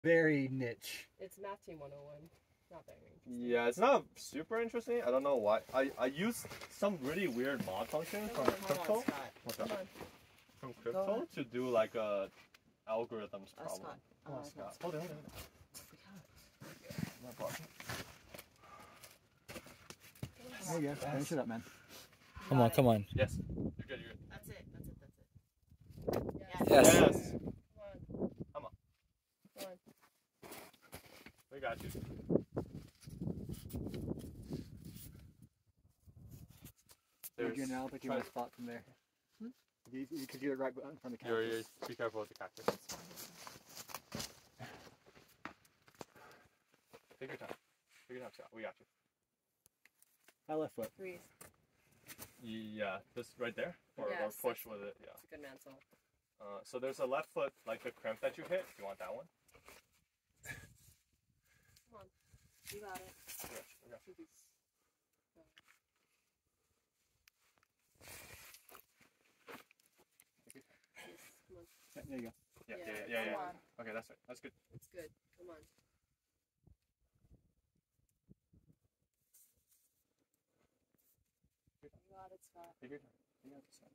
very niche. It's math team 101. Not very interesting. Yeah, it's not super interesting. I don't know why. I used some really weird mod function from crypto. From crypto to do like a algorithms problem. Come on, Scott. Hold it. There you go. Finish it up, man. Come on. Yes. You're good. That's it. Yes. Come on. We got you. I'll pick you on a spot from there. You could do it right in front of the cactus. Be careful with the cactus. Take your time. Scott. We got you. High left foot. Freeze. Yeah, just right there? Or push with it, yeah. It's a good mantle. So there's a left foot, like the crimp that you hit. You want that one? Come on. You got it. We got you. There you go. Yeah. Okay, that's it. That's good. It's good. Come on. You got it, Scott. Take your time. You got this one.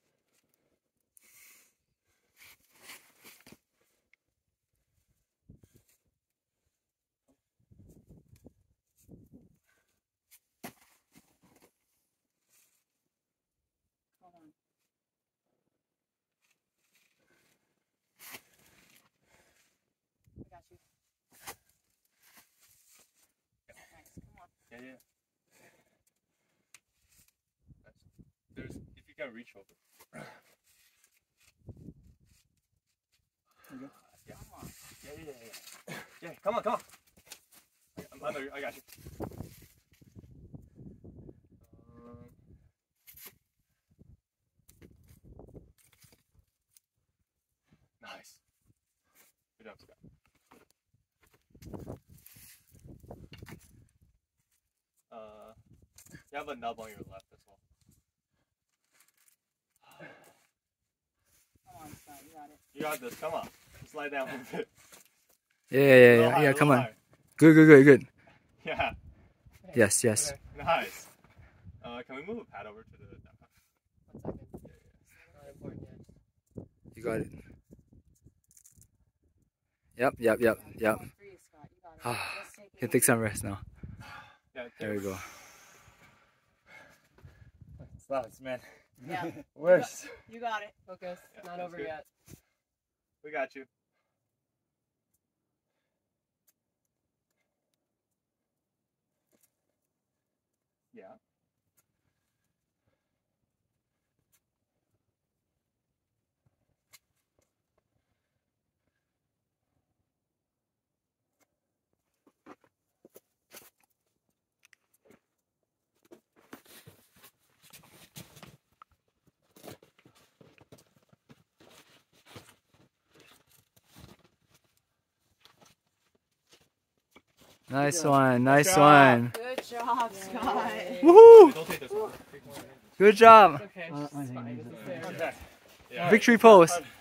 Hold on. I got you. Nice. Come on. Yeah. There's, if you can reach over. There you go. Yeah. Come on. Yeah. Come on. I'm under. I got you. Nice. Good job, Scott. You have a nub on your left as well. Come on, Scott. You got it. You got this. Come on. Slide down a bit. Yeah. Come on. Good. Yeah. Yes. Okay. Nice. Can we move a pad over to the... 1 second. Not important yet. You got it. Yep. Come on, freeze, Scott. You got it. Just take it Can take some rest now. Yeah, There we go. Slots, man. Yeah. Worse. You got it. Focus. Yeah, Not that's over good. yet. We got you. Yeah. Nice one. Nice one. Good job, Scott. Woohoo! Don't take this one. Good job. Okay. Mine Fine. hangs This is there. fair. Okay. Yeah. Victory pose.